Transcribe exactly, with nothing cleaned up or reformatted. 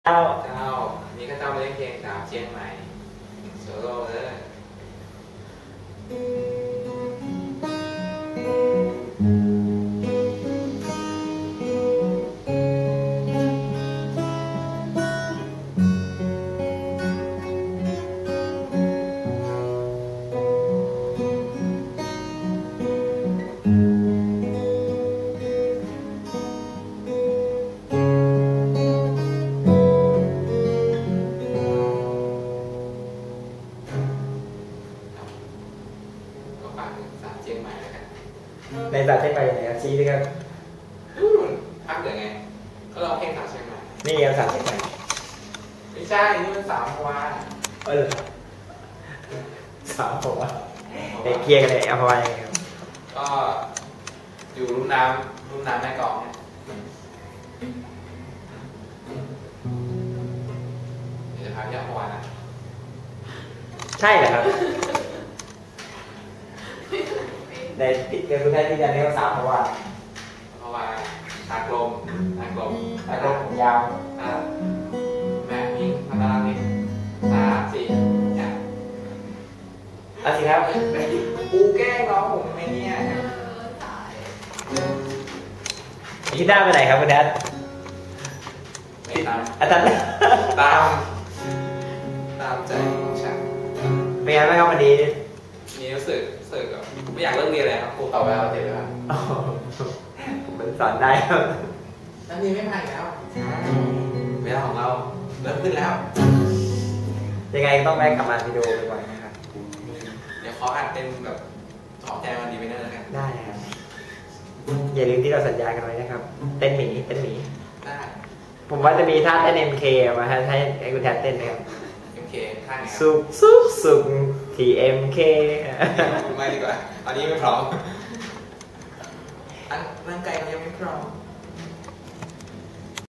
เจ้าเจ้านี่ก็เจ้ามาเล่นเพลงสาวเชียงใหม่โซโล่เลยเชียงใหม่แล้วกันในสาวเชียงใหม่ไหนครับชี้ด้วยครับภาคเหนือไงก็ร้องเพลงสาวเชียงใหม่นี่ยังสาวเชียงใหม่ไม่ใช่นี่มันสาวพวาเออสาวผมว่าไปเคลียร์กันเลยเอาพวายังไงครับก็อยู่รุ่นน้ำรุ่นน้ำแม่กลองเนี่ยเดี๋ยวจะพาพี่พวานะใช่เหรอครับในติดกับคุณแม่ที่จะเรียกสาวเพราะว่าเพราะว่าตากลมตากลมตากลมผมยาวแม่พิงพันดาราพิงสามสี่เนี่ยเอาสิครับปูแกล้งน้องผมไม่เนี่ยคิดหน้าไปไหนครับคุณแดดไม่ตามอาจารย์ตามตามใจของฉันเป็นไงบ้างครับวันนี้นี่รู้สึกรู้สึกแบบไม่อยากเลิกเรียนเลยครับครูต่อไปเอาเจ็ดเลยครับมันสอนได้ครับนักเรียนไม่มาอีกแล้วเวลาของเราเริ่มขึ้นแล้วยังไงต้องแวะกลับมาวิดีโอบ่อยๆนะครับเดี๋ยวขออัดเป็นแบบขอบใจมันดีไปเนอร์กันได้ครับอย่าลืมที่เราสัญญากันไว้นะครับเต้นหมีเต้นหมีได้ผมว่าจะมีท่าเต้น เอ็ม เค มาให้ให้คุณแทนเต้นนะครับเอ็ม เค ท่าไงสุกสุกสุกที่ เอ็ม เคไม่ดีกว่าตอนนี้ไม่พร้อมอันร่างกายเรายังไม่พร้อม